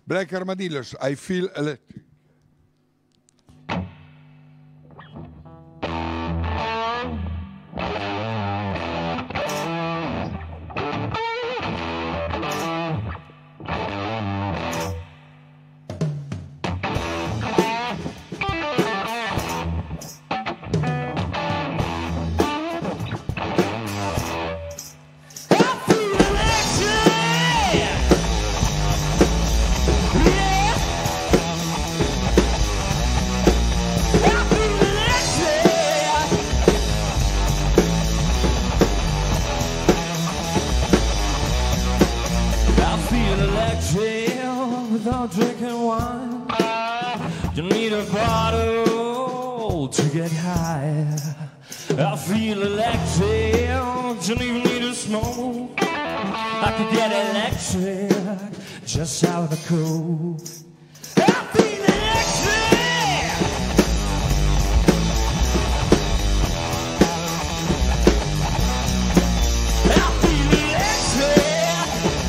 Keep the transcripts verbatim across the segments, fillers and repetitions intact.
Black Armadillos, I feel electric. Without drinking wine, you need a bottle to get high. I feel electric, don't even need to smoke. I could get electric just out of the coke. I feel electric. I feel electric.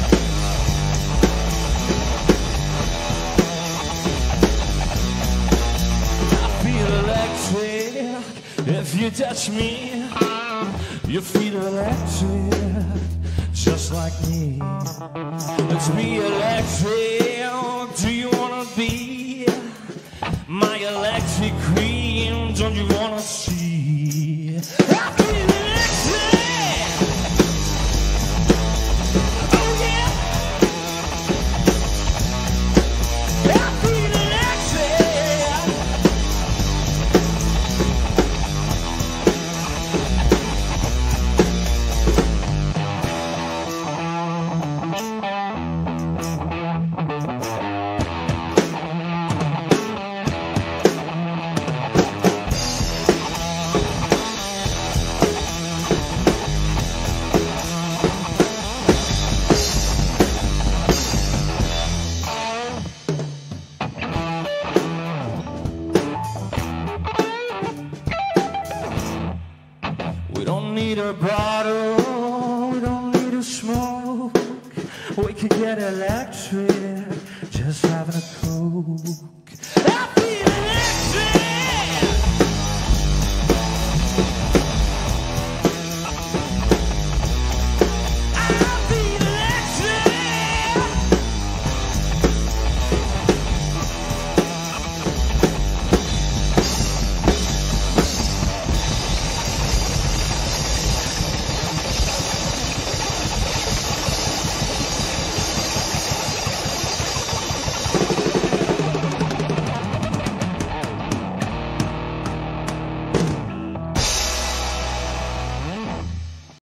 If you touch me, you feel electric, just like me. Let's be electric. Do you wanna be my electric queen? Don't you wanna see? I feel electric. Oh yeah. I feel electric. We don't need a bottle, we don't need to smoke. We could get electric, just having a coke. I feel electric.